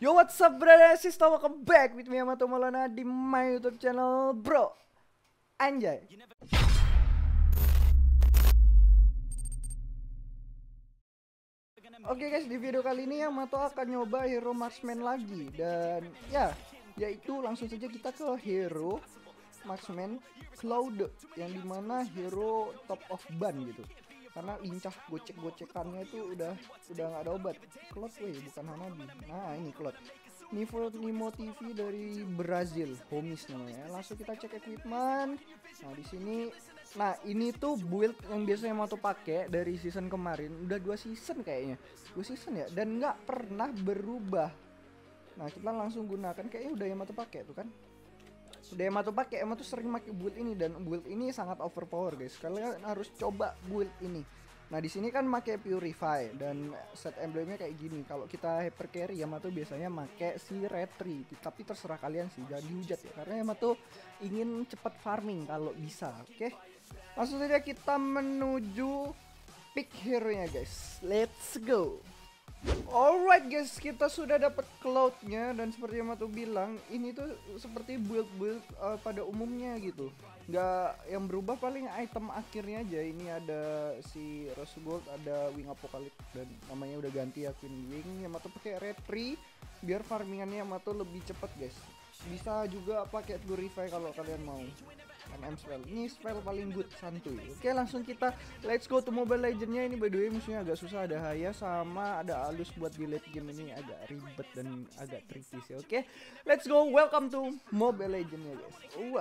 Yo, what's up, brother and sister? Welcome back with me, Yamato Maulana, di my YouTube channel, bro. Anjay. Oke guys, di video kali ini Yamato akan nyoba hero marksman lagi. Dan ya, yaitu langsung saja kita ke hero marksman Cloud, yang dimana hero top of ban gitu. Karena lincah gocek-gocekannya itu udah nggak ada obat. Cloud, bukan Hanabi. Nah, ini Cloud. Nimo TV dari Brazil, homies namanya. Langsung kita cek equipment. Nah, di sini, nah ini tuh build yang biasanya Yamato pakai dari season kemarin. Udah 2 season kayaknya. 2 season ya, dan nggak pernah berubah. Nah, kita langsung gunakan, kayaknya udah Yamato pakai tuh kan. Udah Yamato pakai, Yamato sering pakai build ini, dan build ini sangat overpower guys. Kalian harus coba build ini. Nah, di sini kan pakai Purify dan set emblemnya kayak gini. Kalau kita hyper carry, Yamato biasanya pakai si Retri. Tapi terserah kalian sih, jangan dihujat ya. Karena Yamato ingin cepat farming kalau bisa. Oke. Langsung saja kita menuju pick hero-nya guys. Let's go. Alright guys, kita sudah dapat Cloud-nya, dan seperti yang Yamato bilang, ini tuh seperti build-build pada umumnya gitu. Nggak yang berubah paling item akhirnya aja. Ini ada si Rose Gold, ada Wing Apocalypse, dan namanya udah ganti ya, Queen Wing. Yamato pakai Retri biar farmingannya Yamato lebih cepat guys. Bisa juga pakai Purify kalau kalian mau. MM spell, ini spell paling good, santuy. Oke, langsung kita let's go to Mobile Legends-nya. Ini by the way musuhnya agak susah, ada Haya sama ada Alus. Buat di late game ini agak ribet dan agak tricky sih. Oke, let's go, welcome to Mobile Legends-nya guys.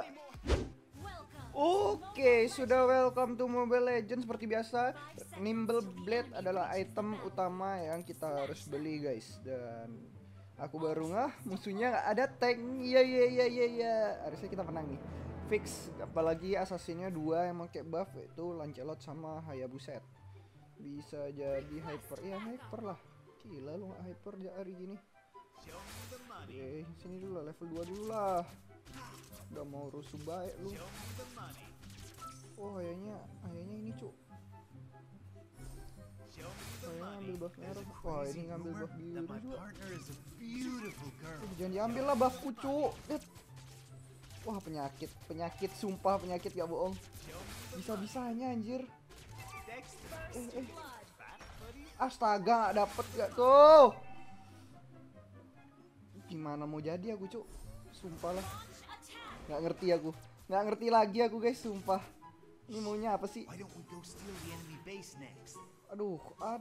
Oke, sudah welcome to Mobile Legends. Seperti biasa, Nimble Blade adalah item utama yang kita harus beli guys. Dan aku baru musuhnya nggak ada tank. Iya. Harusnya kita menang nih. Fix, apalagi assassinnya 2 yang pakai buff, itu Lancelot sama Hayabuset. Bisa jadi hyper, ya hyper lah. Gila lu nggak hyper hari gini. Oke, sini dulu lah, level 2 dulu lah. Udah mau rusuh baik lu. Oh, kayaknya ini cuk. Kayaknya ambil buff merah. Wah, ini ngambil buff biru juga. Jangan diambil lah buffku cuk. Wah, penyakit sumpah, penyakit gak bohong. Bisa-bisanya anjir. Astaga, gak dapet gak tuh. Gimana mau jadi aku cuk. Sumpah lah. Gak ngerti lagi aku guys, sumpah. Ini maunya apa sih? Aduh.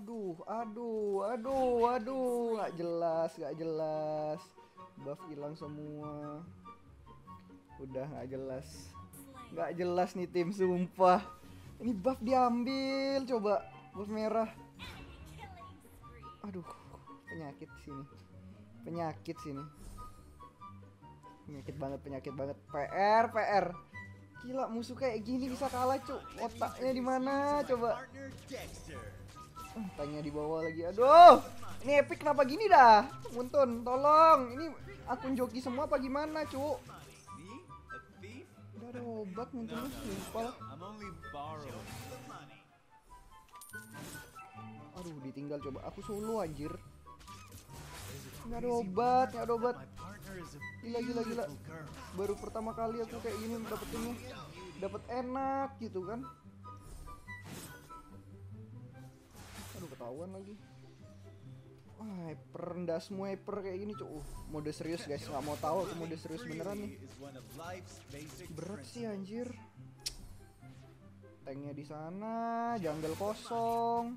Gak jelas. Buff hilang semua. Udah nggak jelas nih tim, sumpah. Ini buff diambil, coba buff merah. Aduh, penyakit sini. Penyakit banget. PR. Gila, musuh kayak gini bisa kalah cuk. Otaknya di mana coba? Tanya di bawah lagi. Aduh, ini epic kenapa gini dah? Muntun, tolong. Ini akun joki semua apa gimana cuk? Ada obat mungkin lu lupa. Aduh, ditinggal coba. Aku solo anjir. Nggak ada obat. Gila. Baru pertama kali aku kayak gini dapetinnya. Dapat enak gitu kan. Aduh, ketahuan lagi. Wah, rendah semua hyper kayak gini cuy. Mode serius guys, nggak mau tahu aku mode serius beneran nih. Berat sih anjir. Tanknya di sana, jungle kosong.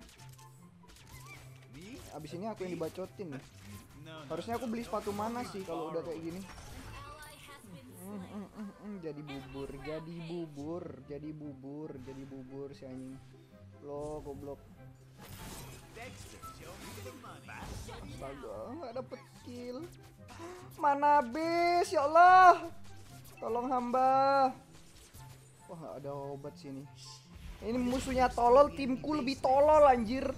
Abis ini aku yang dibacotin nih. Harusnya aku beli sepatu mana sih kalau udah kayak gini. Jadi bubur si anjing. Lo goblok. Astaga, nggak dapet kill. Mana habis, ya Allah. Tolong hamba. Wah, nggak ada obat sini. Ini musuhnya tolol, timku lebih tolol anjir.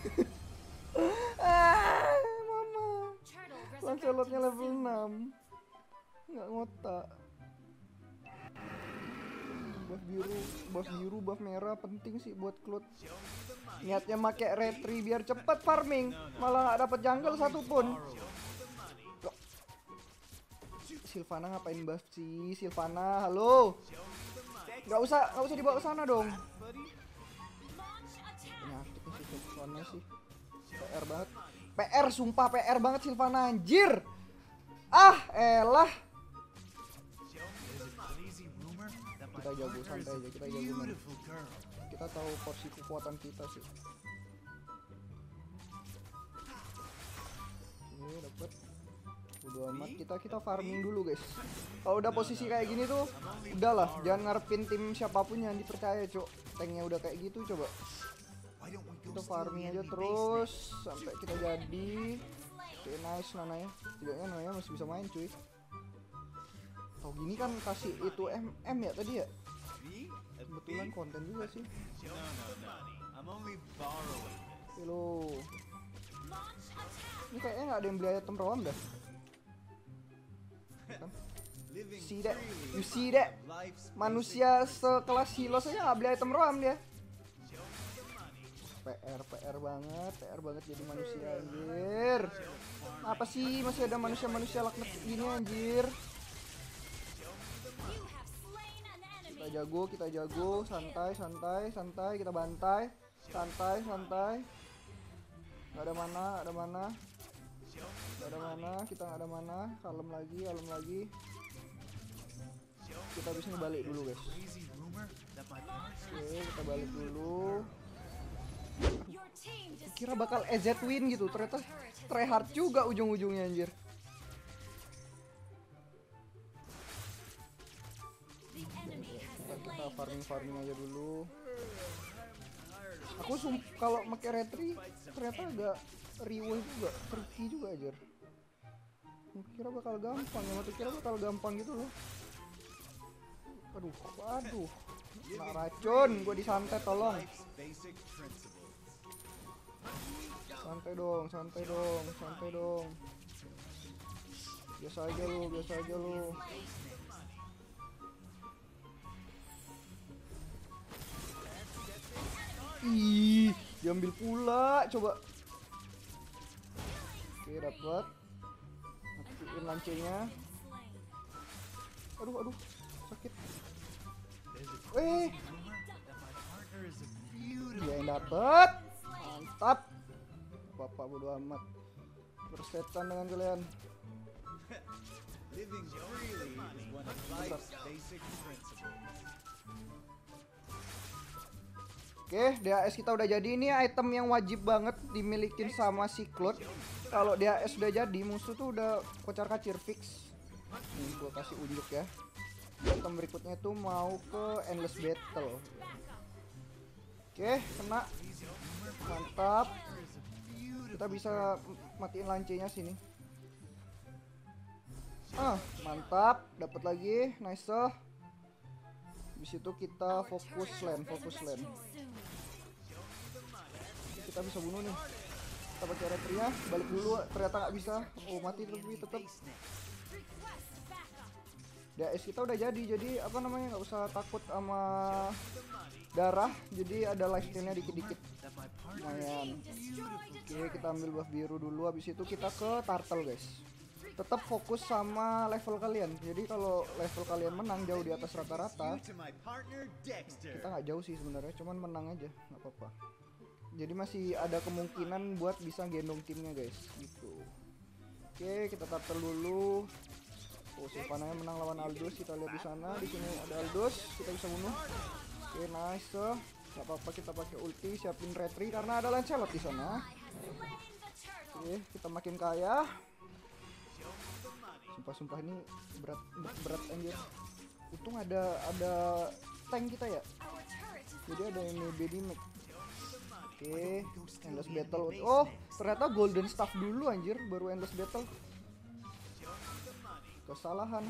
Mama. Lancelotnya level 6. Nggak ngotak. Buff biru, buff merah penting sih buat Cloud. Niatnya make Retri biar cepet farming, malah nggak dapet jungle satupun. Sylvana ngapain buff sih? Sylvana, halo. Nggak usah dibawa ke sana dong. Penyakit nih si Sylvana sih. PR banget. PR, sumpah PR banget Sylvana, anjir. Ah, elah. Kita jago, santai aja, kita jago man. Kita tahu porsi kekuatan kita sih. Oke, dapet. Udah amat, kita farming dulu guys. Kalau udah posisi kayak gini tuh udahlah, jangan ngarepin tim siapapun yang dipercaya, cok. Tanknya udah kayak gitu, coba kita farming aja terus sampai kita jadi. Oke, nice Nana ya. Tidaknya Nana masih bisa main cuy. Kalau gini kan kasih itu MM ya tadi ya. Kebetulan konten juga sih. Halo. Ini kayaknya nggak ada yang beli item roam dah. Kan? You see that? Manusia sekelas Hilo saja nggak beli item roam dia. PR banget jadi manusia anjir. Apa sih masih ada manusia laknat gini anjir. Kita jago, santai, kita bantai, santai. Nggak ada mana, kita nggak ada mana, kalem lagi. Kita habis ini balik dulu guys. Oke, kita balik dulu. Kira bakal EZ win gitu, ternyata tryhard juga ujung-ujungnya anjir. Kita farming aja dulu. Aku kalau pakai retri ternyata agak reward juga, tricky juga aja. Kira bakal gampang gitu loh. Aduh. Nah, racun, gue disantet tolong. Santai dong. Biasa aja lu. Ih, diambil pula, coba. Oke, dapat. Matiin lancenya. Aduh, sakit. Dia yang dapat. Mantap. Bapak bodo amat. Bersetan dengan kalian. Oke, DAS kita udah jadi. Ini item yang wajib banget dimilikin sama si Cloud. Kalau DAS udah jadi, musuh tuh udah kocar-kacir fix. Nih, gua kasih unjuk ya. Item berikutnya tuh mau ke Endless Battle. Oke, kena. Mantap. Kita bisa matiin lancenya sini. Mantap, dapat lagi. Nice. Di situ kita fokus lane. Kita bisa bunuh nih. Kita pakai retria, balik dulu. Ternyata nggak bisa. Oh, mati tetap. DAS kita udah jadi apa namanya, nggak usah takut sama darah. Jadi ada lifesteal-nya dikit-dikit. Lumayan. Oke, kita ambil buff biru dulu. Habis itu kita ke turtle guys. Tetap fokus sama level kalian. Jadi kalau level kalian menang jauh di atas rata-rata, kita nggak jauh sih sebenarnya, cuman menang aja, nggak apa-apa. Jadi masih ada kemungkinan buat bisa gendong timnya guys, gitu. Oke, kita turtle dulu. Oh, Sylvana menang lawan Aldous. Kita lihat di sana. Di sini ada Aldous, kita bisa bunuh. Oke, nice. Gak apa-apa, kita pakai ulti, siapin retri karena ada Lancelot di sana. Oke, kita makin kaya. Sumpah ini berat anjir. Untung ada tank kita ya. Jadi ada ini Bedimek. Oke, Endless Battle. Oh, ternyata Golden Staff dulu anjir, baru Endless Battle. Kesalahan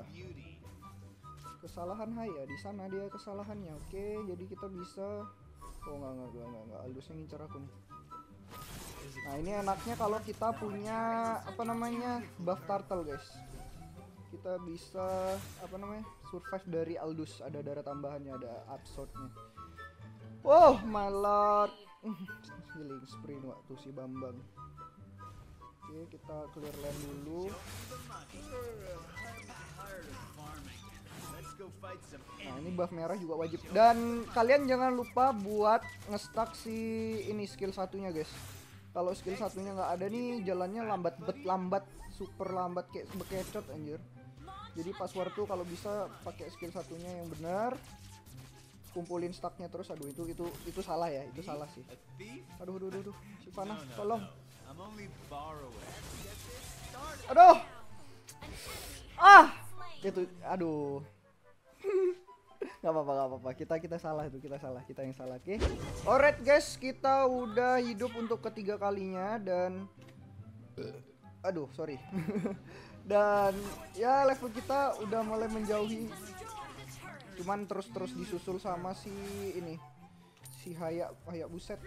Haya di sana dia kesalahannya. Oke, jadi kita bisa. Oh enggak, Aldous yang ngincar aku nih. Nah, ini enaknya kalau kita punya apa namanya, buff turtle guys. Kita bisa apa namanya, survive dari Aldous. Ada darah tambahannya, ada absorbnya. Oh my lord. Healing sprint waktu si Bambang. Oke, kita clear land dulu. Nah ini buff merah juga wajib. Dan kalian jangan lupa buat ngestak si ini skill satunya guys. Kalau skill satunya nggak ada nih jalannya lambat, super lambat kayak bekecot anjir. Jadi pas war tuh kalau bisa pakai skill satunya yang benar. Kumpulin stacknya terus. Aduh itu salah ya, itu salah sih. Aduh Sivana tolong. Aduh. Itu aduh. Gak apa-apa, kita salah itu, kita yang salah, oke? Alright guys, kita udah hidup untuk ketiga kalinya dan aduh sorry. Dan ya level kita udah mulai menjauhi, cuman terus disusul sama si ini, si Haya buset,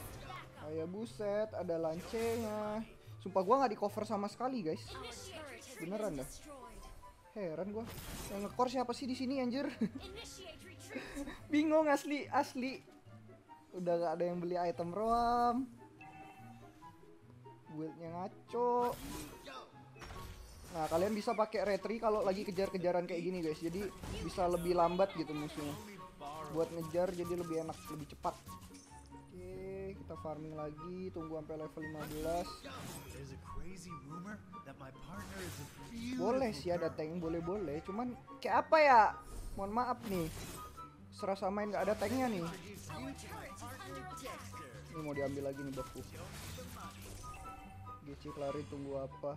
ada lancenya. Sumpah gua nggak di cover sama sekali guys, beneran dah. Heran gua. Yang nge-core siapa sih di sini anjir? Bingung asli. Udah gak ada yang beli item roam. Buildnya ngaco. Nah, kalian bisa pakai retry kalau lagi kejar-kejaran kayak gini guys. Jadi bisa lebih lambat gitu musuhnya. Buat ngejar jadi lebih enak, lebih cepat. Oke, kita farming lagi, tunggu sampai level 15. Boleh sih ada tank, boleh. Cuman kayak apa ya? Mohon maaf nih. Serasa main gak ada tanknya nih. Ini mau diambil lagi nih buffku. GC Clary tunggu apa?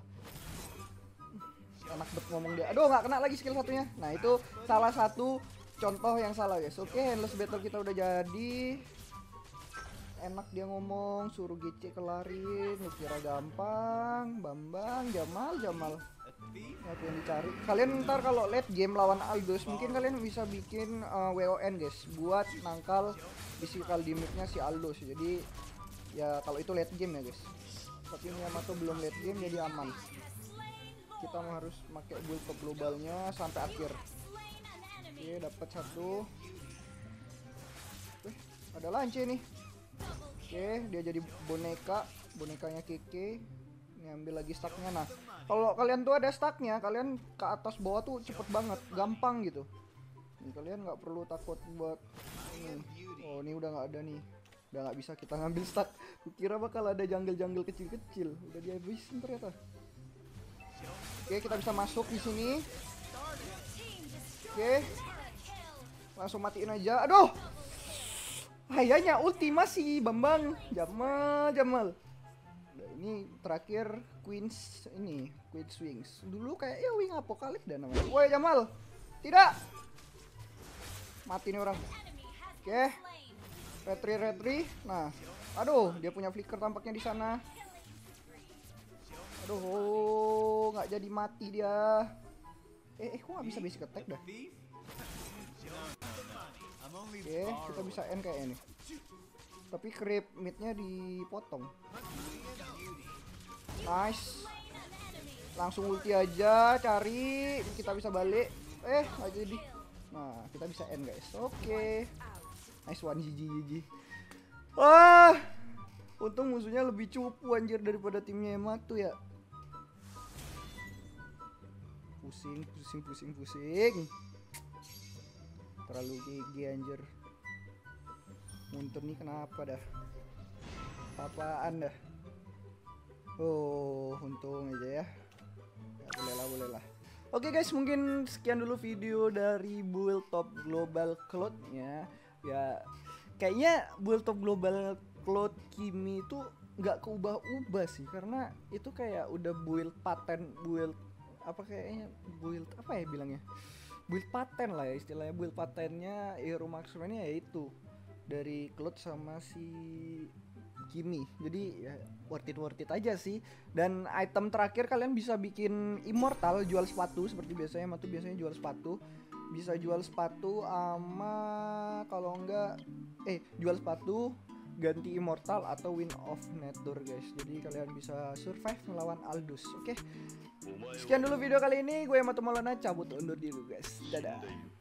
Enak bet ngomong dia. Aduh nggak kena lagi skill satunya. Nah itu salah satu contoh yang salah guys. Oke, endless battle kita udah jadi. Enak dia ngomong, suruh GC kelarin, lu kira gampang. Bambang, Jamal. Apa yang dicari? Kalian ntar kalau late game lawan Aldous mungkin kalian bisa bikin WON guys, buat nangkal physical damage-nya si Aldous. Jadi ya kalau itu late game ya guys. Tapi ini Yamato belum late game jadi aman. Kita harus pakai build top globalnya sampai akhir. Oke, dapat satu. Ada lance nih. Oke, dia jadi bonekanya Keke. Ini ambil lagi stacknya. Nah, kalau kalian tuh ada stacknya, kalian ke atas bawah tuh cepet banget, gampang gitu. Nih, kalian nggak perlu takut buat ini. Oh, ini udah nggak ada nih, udah nggak bisa kita ngambil stack. Kukira bakal ada jungle kecil-kecil, udah dihabisin ternyata. Oke, kita bisa masuk di sini. Oke, langsung matiin aja. Aduh. Hayanya ultimasi Bambang. Jamal. Nah, ini terakhir Queen Wings. Dulu kayak ya Wing Apocalypse dan namanya. Woi Jamal. Tidak. Mati nih orang. Oke. Retry. Nah, aduh, dia punya flicker tampaknya di sana. Aduh, nggak jadi mati dia. Kok nggak bisa basic attack dah? Oke, kita bisa end kayaknya nih. Tapi creep midnya dipotong. Nice. Langsung ulti aja, cari. Kita bisa balik. Nggak jadi. Nah, kita bisa end guys. Oke. Nice one, GG. Wah, untung musuhnya lebih cupu anjir daripada timnya Yamato ya. Pusing. Terlalu GG anjir. Muntur nih kenapa dah? Apaan dah? Oh, untung aja ya. Boleh lah. Oke guys, mungkin sekian dulu video dari build top global cloud-nya. Ya, kayaknya build top global cloud Kimi itu nggak keubah-ubah sih, karena itu kayak udah build paten, build apa kayaknya build apa ya bilangnya, build paten lah ya istilahnya. Build patennya Hero Marksman ya itu dari Cloud sama si Kimi. Jadi ya worth it aja sih. Dan item terakhir kalian bisa bikin immortal, jual sepatu seperti biasanya. Matu biasanya jual sepatu. Bisa jual sepatu sama kalau enggak jual sepatu ganti immortal atau win of nature guys. Jadi kalian bisa survive melawan Aldous. Oke. Sekian dulu video kali ini. Gue Yamato Maulana cabut undur diri guys. Dadah.